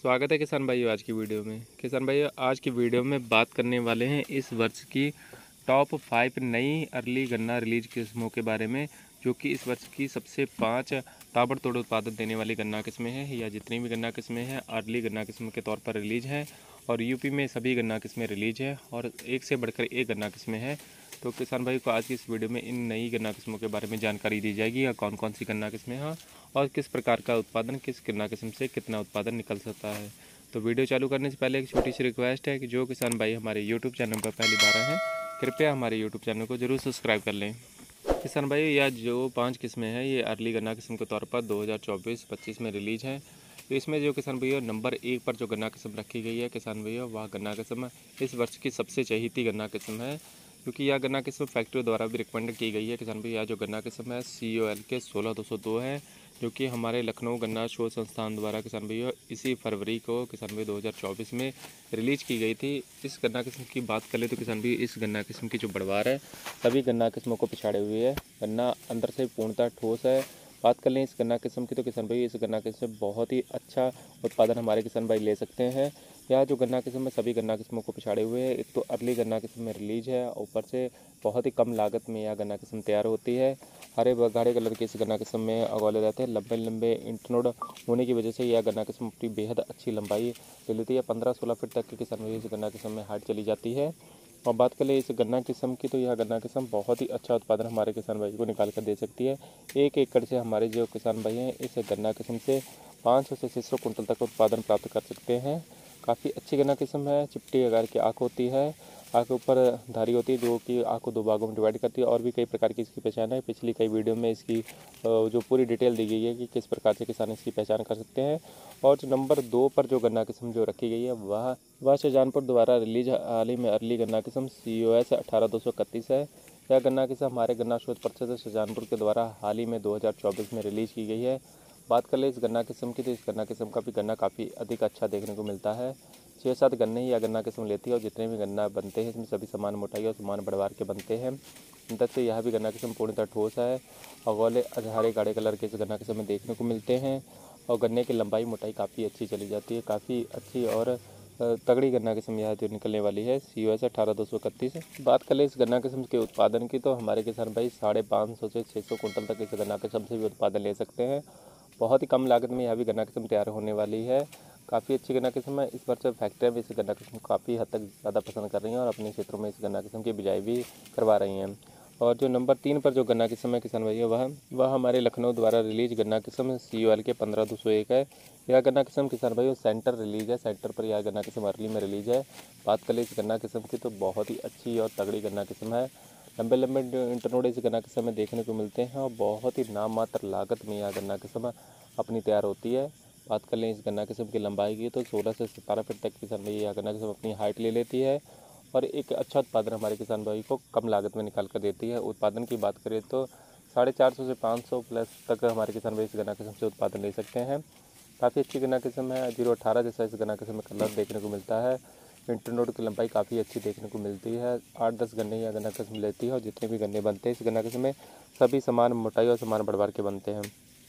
स्वागत है किसान भाइयों आज की वीडियो में। किसान भाइयों आज की वीडियो में बात करने वाले हैं इस वर्ष की टॉप 5 नई अर्ली गन्ना रिलीज किस्मों के बारे में, जो कि इस वर्ष की सबसे 5 ताबड़तोड़ उत्पादन देने वाली गन्ना किस्में हैं, या जितनी भी गन्ना किस्में हैं अर्ली गन्ना किस्म के तौर पर रिलीज हैं। और यूपी में सभी गन्ना किस्में रिलीज हैं और एक से बढ़कर एक गन्ना किस्में हैं। तो किसान भाई को आज की इस वीडियो में इन नई गन्ना किस्मों के बारे में जानकारी दी जाएगी, या कौन कौन सी गन्ना किस्में हैं और किस प्रकार का उत्पादन किस गन्ना किस्म से कितना उत्पादन निकल सकता है। तो वीडियो चालू करने से पहले एक छोटी सी रिक्वेस्ट है कि जो किसान भाई हमारे यूट्यूब चैनल पर पहली बार आए हैं, कृपया हमारे यूट्यूब चैनल को जरूर सब्सक्राइब कर लें। किसान भाई यह जो 5 किस्में हैं ये अर्ली गन्ना किस्म के तौर पर 2024-25 में रिलीज हैं। तो इसमें जो किसान भैया नंबर 1 पर जो गन्ना किस्म रखी गई है किसान भैया, वह गन्ना किस्म इस वर्ष की सबसे चहेती गन्ना किस्म है, क्योंकि यह गन्ना किस्म फैक्ट्री द्वारा भी रिकमेंड की गई है। किसान भैया यह जो गन्ना किस्म है COL के 16202 है, जो कि हमारे लखनऊ गन्ना शोध संस्थान द्वारा किसान भैया इसी फरवरी को किसान भैया 2024 में रिलीज की गई थी। इस गन्ना किस्म की बात करें तो किसान भैया इस गन्ना किस्म की जो बढ़वार है सभी गन्ना किस्मों को पिछाड़े हुए है। गन्ना अंदर से पूर्णतः ठोस है। बात कर लें इस गन्ना किस्म की तो किसान भाई इस गन्ना किस्म से बहुत ही अच्छा उत्पादन हमारे किसान भाई ले सकते हैं। यह जो गन्ना किस्म है सभी गन्ना किस्मों को पिछाड़े हुए है। एक तो अर्ली गन्ना किस्म में रिलीज है, ऊपर से बहुत ही कम लागत में यह गन्ना किस्म तैयार होती है। हरे गाढ़े कलर के इस गन्ना किस्म में अगौले रहते हैं। लंबे लंबे इंटरनोड होने की वजह से यह गन्ना किस्म अपनी बेहद अच्छी लंबाई ले लेती है। 15-16 फीट तक की किसान भाई इस गन्ना किस्म में हाइट चली जाती है। और बात करें इस गन्ना किस्म की तो यह गन्ना किस्म बहुत ही अच्छा उत्पादन हमारे किसान भाई को निकाल कर दे सकती है। 1 एकड़ से हमारे जो किसान भाई हैं इस गन्ना किस्म से 500 से 600 कुंटल तक उत्पादन प्राप्त कर सकते हैं। काफ़ी अच्छी गन्ना किस्म है। चिपटी आकार की आँख होती है, आँख के ऊपर धारी होती है जो कि आँख को 2 भागों में डिवाइड करती है। और भी कई प्रकार की इसकी पहचान है। पिछली कई वीडियो में इसकी जो पूरी डिटेल दी गई है कि किस प्रकार से किसान इसकी पहचान कर सकते हैं। और जो नंबर 2 पर जो गन्ना किस्म जो रखी गई है वह शाहजहानपुर द्वारा रिलीज हाल ही में अर्ली गन्ना किस्म COS 18231 है। यह गन्ना किस्म हमारे गन्ना शोध परिषद शाहजहानपुर के द्वारा हाल ही में 2024 में रिलीज की गई है। बात कर ले इस गन्ना किस्म की तो इस गन्ना किस्म का भी गन्ना काफ़ी अधिक अच्छा देखने को मिलता है। 6-7 गन्ने ही यह गन्ना किस्म लेती है और जितने भी गन्ना बनते हैं इसमें सभी समान मोटाई और समान बढ़वार के बनते हैं। अंदर से यह भी गन्ना किस्म पूर्णतः ठोस है। अगौले हरे गाढ़े कलर के इस गन्ना किस्म में देखने को मिलते हैं और गन्ने की लंबाई मोटाई काफ़ी अच्छी चली जाती है। काफ़ी अच्छी और तगड़ी गन्ना किस्म यह जो निकलने वाली है COS 18231। बात करें इस गन्ना किस्म के उत्पादन की तो हमारे किसान भाई 550 से 600 कुंटल तक इस गन्ना किस्म से भी उत्पादन ले सकते हैं। बहुत ही कम लागत में यह भी गन्ना किस्म तैयार होने वाली है। काफ़ी अच्छी गन्ना किस्म है। इस वर्ष फैक्ट्रियाँ भी इस गन्ना किस्म को काफ़ी हद तक ज़्यादा पसंद कर रही हैं और अपने क्षेत्रों में इस गन्ना किस्म की बिजाई भी करवा रही हैं। और जो नंबर 3 पर जो गन्ना किस्म है किसान भैया वह हमारे लखनऊ द्वारा रिलीज गन्ना किस्म COL के 15201 है। यह गन्ना किस्म किसान भाई सेंटर रिलीज है। सेंटर पर यह गन्ना किस्म अर्ली में रिलीज है। बात करें इस गन्ना किस्म की तो बहुत ही अच्छी और तगड़ी गन्ना किस्म है। लंबे लंबे इंटरनोड इस गन्ना किस्म में देखने को मिलते हैं और बहुत ही नाम मात्र लागत में यह गन्ना किस्म अपनी तैयार होती है। बात कर लें इस गन्ना किस्म की लंबाई की तो 16 से 17 फीट तक किसान भाई यह गन्ना किस्म अपनी हाइट ले लेती है और एक अच्छा उत्पादन हमारे किसान भाई को कम लागत में निकाल कर देती है। उत्पादन की बात करें तो 450 से 500 प्लस तक हमारे किसान भाई इस गन्ना किस्म से उत्पादन ले सकते हैं। काफ़ी अच्छी गन्ना किस्म है। 018 जैसा इस गन्ना किस्म में कलर देखने को मिलता है। इंटरनोड की लंबाई काफ़ी अच्छी देखने को मिलती है। 8-10 गन्ने यह गन्ना किस्म लेती है और जितने भी गन्ने बनते हैं इस गन्ना किस्म में सभी समान मोटाई और समान बढ़वार के बनते हैं।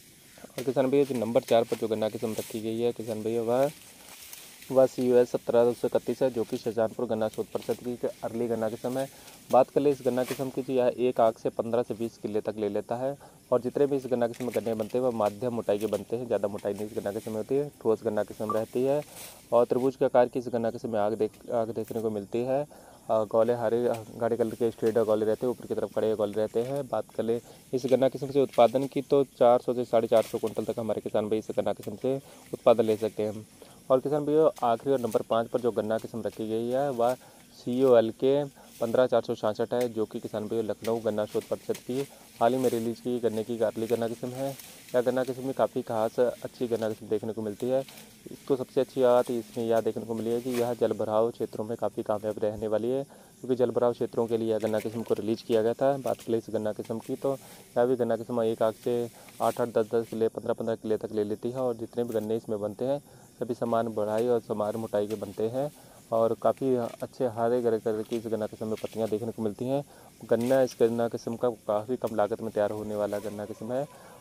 और किसान भैया जो नंबर 4 पर जो गन्ना किस्म रखी गई है किसान भैया वह COS 17231 है, जो कि शाहजहानपुर गन्ना शोध परिषद की अर्ली गन्ना किस्म है। बात कर ले इस गन्ना किस्म की तो यह एक आग से 15 से 20 किले तक ले लेता है और जितने भी इस गन्ना किस्म में गन्ने बनते हैं वह मध्यम मोटाई के बनते हैं। ज़्यादा मोटाई नहीं इस गन्ना किस्म में होती है। ठोस गन्ना किस्म रहती है और त्रिभुज के आकार की इस गन्ना किस्म में आग देखने को मिलती है। गौले हरे गाढ़े कलर के स्ट्रेट गौले रहते हैं, ऊपर की तरफ कड़े गौले रहते हैं। बात कर ले इस गन्ना किस्म से उत्पादन की तो 400 से 450 कुंटल तक हमारे किसान भाई इस गन्ना किस्म से उत्पादन ले सकते हैं। और किसान भैया आखिरी और नंबर 5 पर जो गन्ना किस्म रखी गई है वह COL के 15466 है, जो कि किसान भैया लखनऊ गन्ना शोध परिषद की हाल ही में रिलीज की गन्ने की अर्ली गन्ना किस्म है। यह गन्ना किस्म में काफ़ी खास अच्छी गन्ना किस्म देखने को मिलती है। इसको सबसे अच्छी बात इसमें यह देखने को मिली है कि यह जलभराव क्षेत्रों में काफ़ी कामयाब रहने वाली है, क्योंकि जलभराव क्षेत्रों के लिए यह गन्ना किस्म को रिलीज किया गया था। बात करें इस गन्ना किस्म की तो यह भी गन्ना किस्म एक आग से 8-8, 10-10 किले, 15-15 किले तक ले लेती है और जितने भी गन्ने इसमें बनते हैं सभी समान बढ़ाई और समान मोटाई के बनते हैं और काफ़ी अच्छे हरे गरे कलर की इस गन्ना किस्म में पत्तियां देखने को मिलती हैं। गन्ना इस गन्ना किस्म का काफ़ी कम लागत में तैयार होने वाला गन्ना किस्म है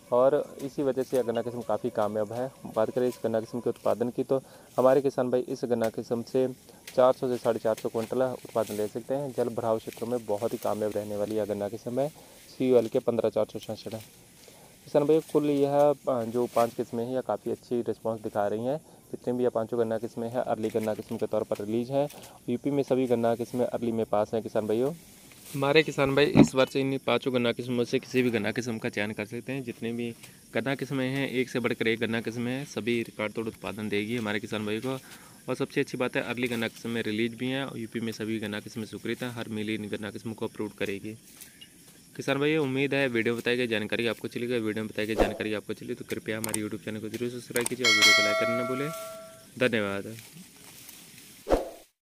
और इसी वजह से यह गन्ना किस्म काफ़ी कामयाब है। बात करें इस गन्ना किस्म के उत्पादन की, तो हमारे किसान भाई इस गन्ना किस्म से 400 से 450 क्विंटल उत्पादन ले सकते हैं। जल भराव क्षेत्रों में बहुत ही कामयाब रहने वाली यह गन्ना किस्म है। COL के 15466 है। किसान भाई कुल यह जो 5 किस्में हैं यह काफ़ी अच्छी रिस्पांस दिखा रही हैं। जितने भी यह 5 गन्ना किस्में हैं अर्ली गन्ना किस्म के तौर पर रिलीज हैं। यूपी में सभी गन्ना किस्में अर्ली में पास हैं किसान भाइयों। हमारे किसान भाई इस वर्ष इन 5 गन्ना किस्मों से किसी भी गन्ना किस्म का चयन कर सकते हैं। जितने भी गन्ना किस्में हैं, एक से बढ़कर एक गन्ना किस्में हैं, सभी रिकॉर्ड तोड़ उत्पादन देगी हमारे किसान भाई को। और सबसे अच्छी बात है अर्ली गन्ना किस्म में रिलीज भी हैं और यूपी में सभी गन्ना किस्में स्वीकृत हैं। हर मिल इन गन्ना किस्म को अप्रूव करेगी। किसान भाई उम्मीद है वीडियो बताई गई जानकारी आपको चली गई। वीडियो में बताई गई जानकारी आपको चली तो कृपया हमारे यूट्यूब चैनल को जरूर सब्सक्राइब कीजिए और वीडियो को लाइक करना न भूलें। धन्यवाद।